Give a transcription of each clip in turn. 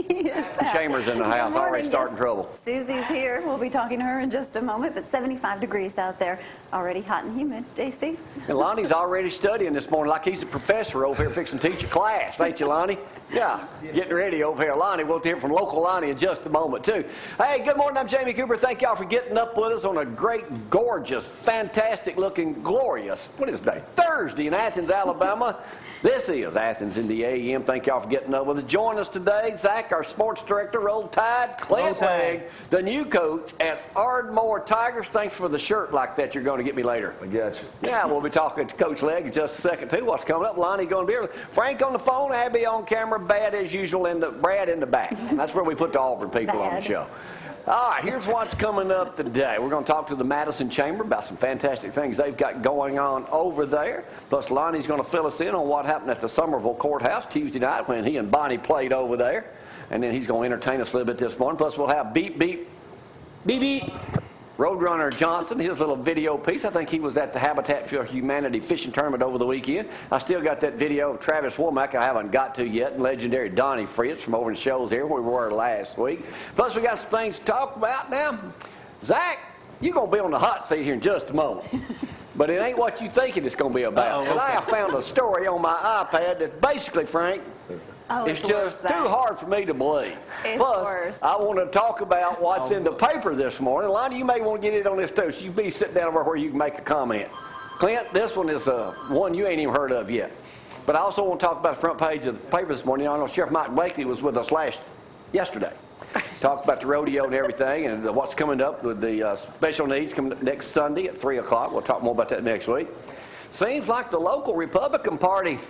Chambers in the house, already starting trouble. Susie's here. We'll be talking to her in just a moment, but 75 degrees out there, already hot and humid. JC? And Lonnie's already studying this morning like he's a professor over here fixing to teach a class. Ain't you, Lonnie? Yeah, getting ready over here. Lonnie, we'll hear from local Lonnie in just a moment, too. Hey, good morning. I'm Jamie Cooper. Thank y'all for getting up with us on a great, gorgeous, fantastic-looking, glorious, what is today? Thursday in Athens, Alabama. This is Athens in the AM. Thank y'all for getting up with us. Join us today, Zach, our sports director, Roll Tide, Clint Legg, the new coach at Ardmore Tigers. Thanks for the shirt like that you're going to get me later. I got you. Yeah, we'll be talking to Coach Legg in just a second, too. What's coming up? Lonnie going to be here. Frank on the phone, Abby on camera, Bad as usual, Brad in the back. That's where we put the Auburn people on the show. All right, here's what's coming up today. We're going to talk to the Madison Chamber about some fantastic things they've got going on over there. Plus, Lonnie's going to fill us in on what happened at the Somerville Courthouse Tuesday night when he and Bonnie played over there. And then he's going to entertain us a little bit this morning. Plus, we'll have Beep, Beep, Beep, Beep. Roadrunner Johnson, his little video piece. I think he was at the Habitat for Humanity fishing tournament over the weekend. I still got that video of Travis Womack I haven't got to yet, and legendary Donnie Fritz from over in Shoals here where we were last week. Plus, we got some things to talk about now. Zach, you're going to be on the hot seat here in just a moment. But it ain't what you thinking it's going to be about. Because I have found a story on my iPad that basically, Frank, it's just too hard for me to believe. Plus, I want to talk about what's in the paper this morning. Lonnie, you may want to get in on this too, so you be sitting down over where you can make a comment. Clint, this one is one you ain't even heard of yet. But I also want to talk about the front page of the paper this morning. I know Sheriff Mike Blakely was with us yesterday. Talked about the rodeo and everything and what's coming up with the special needs coming up next Sunday at 3 o'clock. We'll talk more about that next week. Seems like the local Republican Party,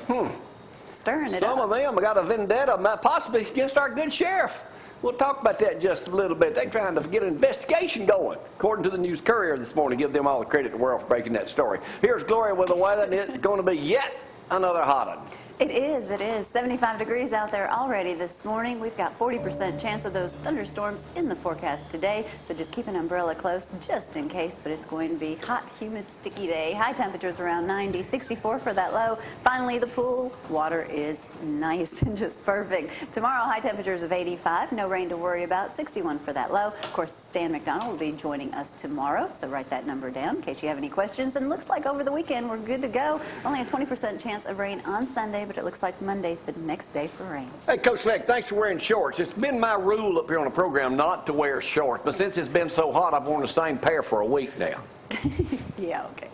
stirring it Some up. of them got a vendetta possibly against our good sheriff. We'll talk about that in just a little bit. They're trying to get an investigation going, according to the News Courier this morning. Give them all the credit in the world for breaking that story. Here's Gloria with the weather, and it's going to be yet another hot one. It is. 75 degrees out there already this morning. We've got 40% chance of those thunderstorms in the forecast today, so just keep an umbrella close just in case, but it's going to be hot, humid, sticky day. High temperatures around 90, 64 for that low. Finally, the pool water is nice and just perfect. Tomorrow, high temperatures of 85, no rain to worry about, 61 for that low. Of course, Stan McDonald will be joining us tomorrow, so write that number down in case you have any questions. And looks like over the weekend, we're good to go. Only a 20% chance of rain on Sunday, but it looks like Monday's the next day for rain. Hey, Coach Legg, thanks for wearing shorts. It's been my rule up here on the program not to wear shorts, but since it's been so hot, I've worn the same pair for a week now. Yeah, okay.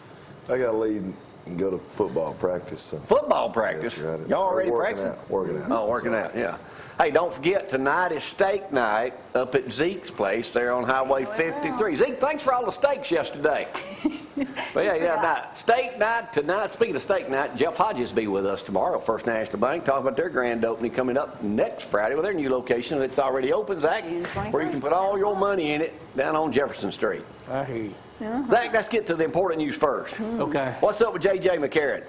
I got to leave and go to football practice. So. Football practice? Yes, y'all already practicing? Working out. Oh, working out, yeah. Hey, don't forget, tonight is steak night up at Zeke's place there on Highway 53. Zeke, thanks for all the steaks yesterday. But yeah, steak night tonight. Speaking of steak night, Jeff Hodges will be with us tomorrow, First National Bank, talking about their grand opening coming up next Friday with their new location. It's already open, Zach, where you can put all your money in it down on Jefferson Street. I hear you. Zach, let's get to the important news first. Okay. What's up with J.J. McCarron?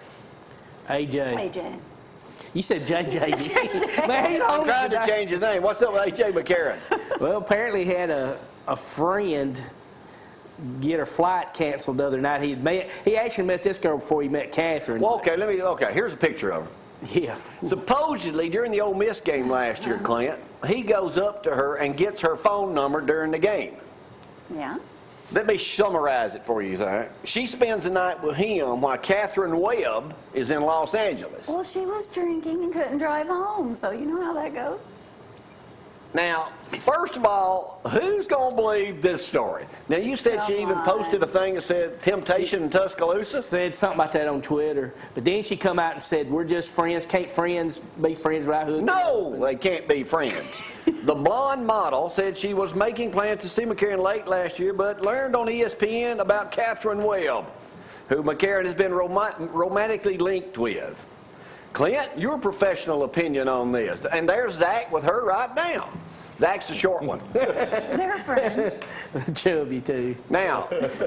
AJ. You said JJ. Man, he's I'm trying to change his name. What's up with A.J. McCarron? Well, apparently he had a friend get her flight canceled the other night. He actually met this girl before he met Catherine. Well, okay, here's a picture of her. Yeah. Supposedly, during the Ole Miss game last year, Clint, he goes up to her and gets her phone number during the game. Yeah. Let me summarize it for you, Zach. She spends the night with him while Catherine Webb is in Los Angeles. Well, she was drinking and couldn't drive home, so you know how that goes. Now, first of all, who's going to believe this story? Now, you said she even posted a thing that said Temptation in Tuscaloosa? Said something about that on Twitter. But then she come out and said, we're just friends. Can't friends be friends right hook? No, they can't be friends. The blonde model said she was making plans to see McCarron late last year, but learned on ESPN about Catherine Webb, who McCarron has been romantically linked with. Clint, your professional opinion on this. And there's Zach with her right now. Zach's the short one. They're friends. Chubby, too. Now,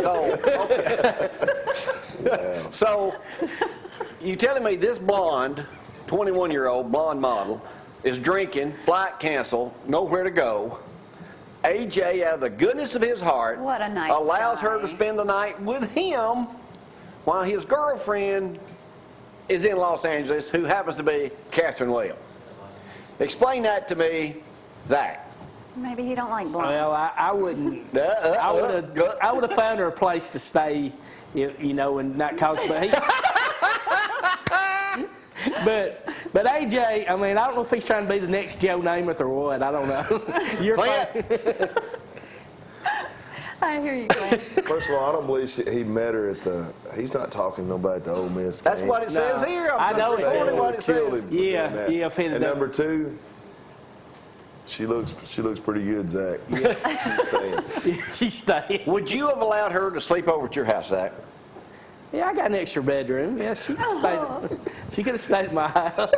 so you telling me this blonde, 21-year-old blonde model, is drinking, flight canceled, nowhere to go. AJ, out of the goodness of his heart, what a nice allows guy. her to spend the night with him while his girlfriend is in Los Angeles, who happens to be Catherine Webb. Explain that to me, Zach. Maybe he don't like blondes. Well, I wouldn't. I would have found her a place to stay, you know, and not cause. But he. But AJ, I mean, I don't know if he's trying to be the next Joe Namath or what. I don't know. You're fine. I hear you, Glenn. First of all, I don't believe he met her at the. He's not talking nobody at the Ole Miss game. That's what it says here. I know it says. What it Killed says. him for doing that. Yeah. And number two, she looks pretty good, Zach. Yeah, she's staying. She's staying. Would you have allowed her to sleep over at your house, Zach? Yeah, I got an extra bedroom. Yeah, she could have stayed at my house.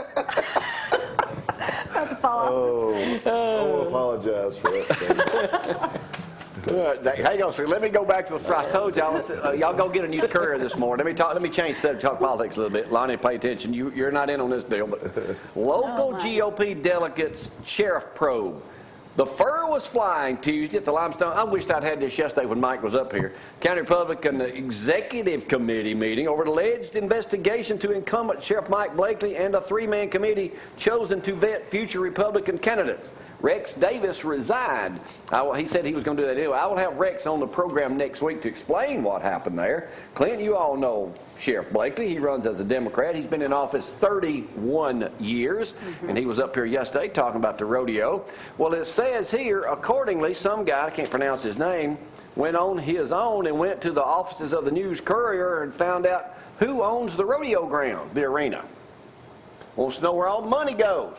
About to fall off. Oh, I want to apologize for that. Hang on, sir. Let me go back to the. I told y'all. Y'all go get a news courier this morning. Let me change the subject. Talk politics a little bit. Lonnie, pay attention. You're not in on this deal, but local GOP delegates sheriff probe. The fur was flying Tuesday at the Limestone. I wished I'd had this yesterday when Mike was up here. County Republican Executive Committee meeting over alleged investigation to incumbent Sheriff Mike Blakely and a three-man committee chosen to vet future Republican candidates. Rex Davis resigned. He said he was going to do that anyway. I will have Rex on the program next week to explain what happened there. Clint, you all know Sheriff Blakely. He runs as a Democrat. He's been in office 31 years, and he was up here yesterday talking about the rodeo. Well, it says here, accordingly, some guy, I can't pronounce his name, went on his own and went to the offices of the News Courier and found out who owns the rodeo ground, the arena. Wants to know where all the money goes.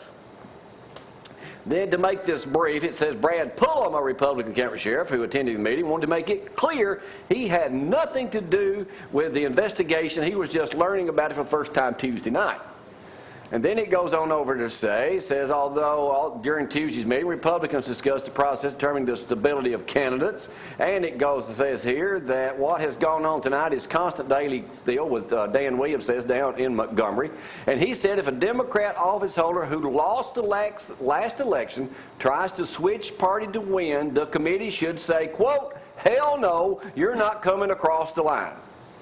Then to make this brief, it says Brad Pullum, a Republican county sheriff who attended the meeting, wanted to make it clear he had nothing to do with the investigation. He was just learning about it for the first time Tuesday night. And then it goes on over to say, it says, although during Tuesday's meeting, Republicans discussed the process determining the stability of candidates. And it says here that what has gone on tonight is constant daily deal with Dan Williams says down in Montgomery. And he said if a Democrat office holder who lost the last election tries to switch party to win, the committee should say, quote, hell no, you're not coming across the line.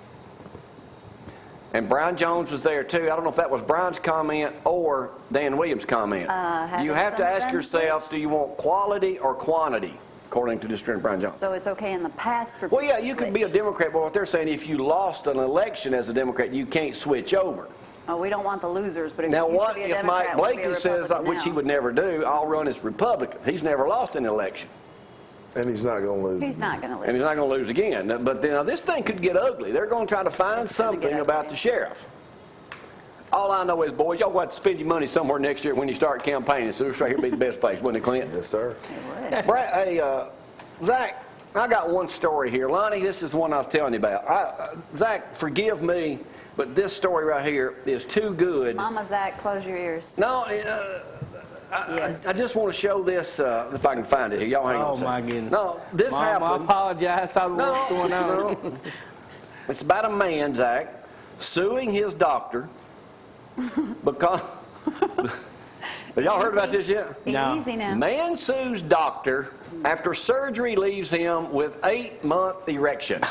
And Brian Jones was there too. I don't know if that was Brian's comment or Dan Williams' comment. You have to ask yourself, do you want quality or quantity, according to District Attorney Brian Jones. So it's okay in the past for Well, people yeah, to you switch. could be a Democrat, but what they're saying, if you lost an election as a Democrat, you can't switch over. Oh, we don't want the losers, but if Now, you used what to be a if Democrat, Mike would be a Blakely says, Republican which he now. would never do, I'll run as Republican. He's never lost an election. And he's not going to lose. He's not going to lose. And he's not going to lose again. But now this thing could get ugly. They're going to try to find something about the sheriff. All I know is, boys, y'all got to spend your money somewhere next year when you start campaigning. So this right here would be the best place, wouldn't it, Clint? Yes, sir. It would. Brad, hey, Zach, I got one story here. Lonnie, this is the one I was telling you about. Zach, forgive me, but this story right here is too good. Mama Zach, close your ears. No, Yes. I just want to show this, if I can find it here. Y'all hang on a second. Oh, my goodness. No, this Mom, happened. I apologize. I don't know what's going on. No. It's about a man, Zach, suing his doctor because... Have y'all heard about this yet? Be No. easy now. Man sues doctor after surgery leaves him with 8-month erection.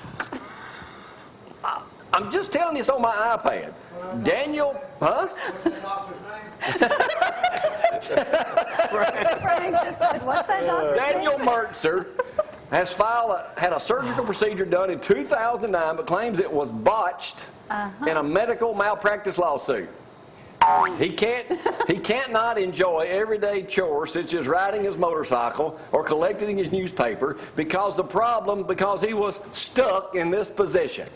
I'm just telling you this on my iPad. Daniel, huh? Frank just said, what's that doctor? Daniel Mertzer has had a surgical procedure done in 2009, but claims it was botched in a medical malpractice lawsuit. He can't not enjoy everyday chores such as riding his motorcycle or collecting his newspaper because he was stuck in this position.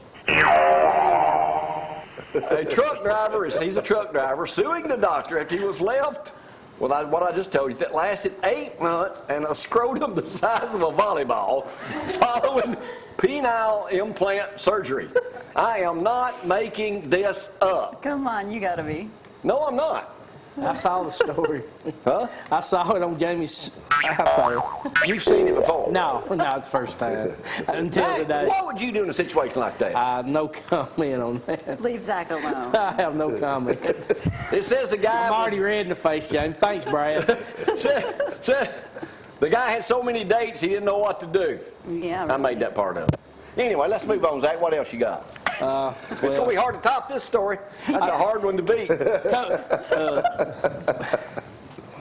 He's a truck driver suing the doctor after he was left with what I just told you that lasted 8 months and a scrotum the size of a volleyball following penile implant surgery. I am not making this up. Come on, you got to be. No, I'm not. I saw the story. Huh? I saw it on Jamie's iPad. You've seen it before. No, it's the first time. Until Zach, today. what would you do in a situation like that? No comment on that. Leave Zach alone. I have no comment. It says the guy I'm already red in the face, James. Thanks, Brad. said the guy had so many dates he didn't know what to do. Yeah. I made that part up. Anyway, let's move on, Zach. What else you got? It's going to be hard to top this story. That's a hard one to beat.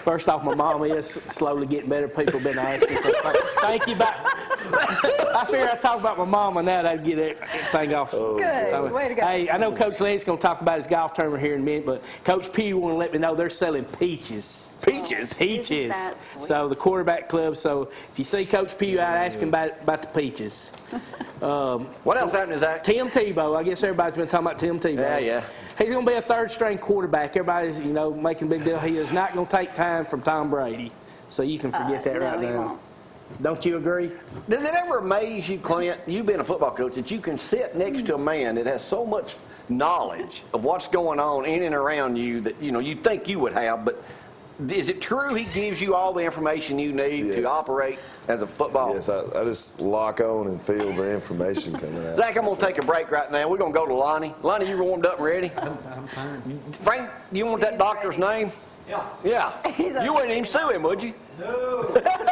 First off, my mom is slowly getting better. People have been asking. So thank you. I figure I talk about my mama now, that'd get everything off. Good. Way to go. Hey, I know Coach Lee's going to talk about his golf tournament here in a minute, but Coach P want to let me know they're selling peaches. Peaches? Peaches. Isn't that sweet? So the quarterback club. So if you see Coach P out, ask him about the peaches. What else happened, Zach? Tim Tebow. I guess everybody's been talking about Tim Tebow. Yeah, yeah. He's going to be a third-string quarterback. Everybody's, making a big deal. He is not going to take time from Tom Brady. So you can forget that right no, he now. won't. Don't you agree? Does it ever amaze you, Clint, you being a football coach, that you can sit next to a man that has so much knowledge of what's going on in and around you that, you'd think you would have, but is it true he gives you all the information you need Yes. to operate as a football? Yes, I just lock on and feel the information coming out. Zach, I'm going to take a break right now. We're going to go to Lonnie. Lonnie, you warmed up and ready? I'm fine. Frank, you want that doctor's name? Yeah. Yeah. He's You wouldn't even sue him, would you? No.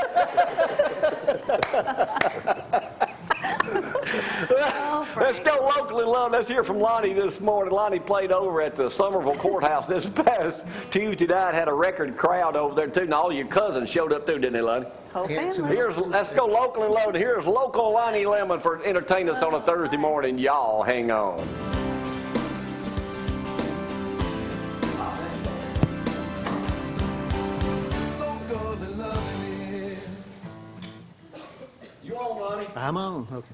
Let's go local and love. Let's hear from Lonnie this morning. Lonnie played over at the Somerville Courthouse this past Tuesday night. Had a record crowd over there, too. And all your cousins showed up, too, didn't they, Lonnie? Whole Yeah, it's family. Let's go local and low. Here's local Lonnie Lemon for entertaining us on a Thursday morning. Y'all hang on. You on, Lonnie? I'm on. Okay.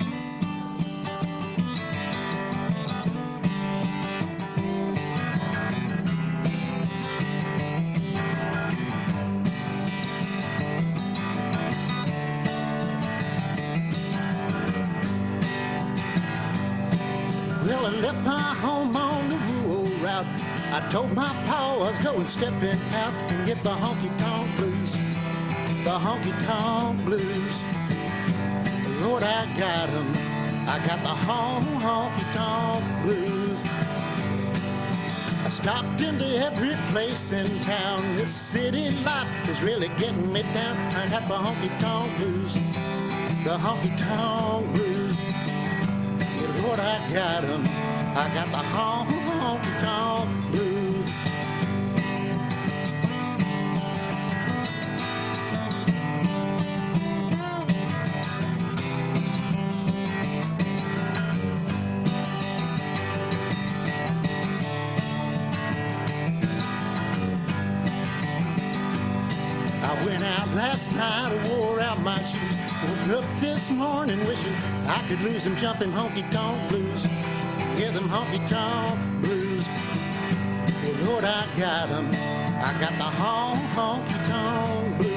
Well, I left my home on the rural route. I told my pa I was going stepping out and get the honky-tonk blues. The honky-tonk blues. Lord, I got 'em. I got the honky-tonk blues. I stopped into every place in town. This city life is really getting me down. I got the honky-tonk blues. The honky-tonk blues. Yeah, Lord, I got 'em. I got the honky-tonk blues. I went out last night, I wore out my shoes. Woke up this morning wishing I could lose them jumping honky-tonk blues. Yeah, them honky-tonk blues. Well, Lord, I got 'em. I got the honky-tonk blues.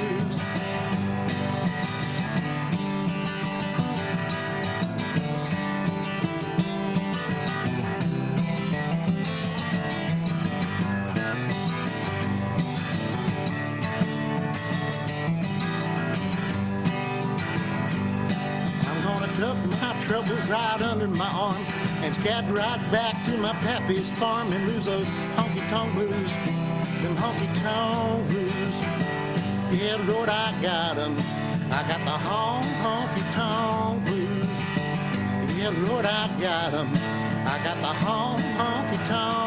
Tuck my troubles right under my arm and scatter right back to my pappy's farm and lose those honky-tonk blues, them honky-tonk blues. Yeah, Lord, I got 'em. I got the honky-tonk blues. Yeah, Lord, I got 'em. I got the honky-tonk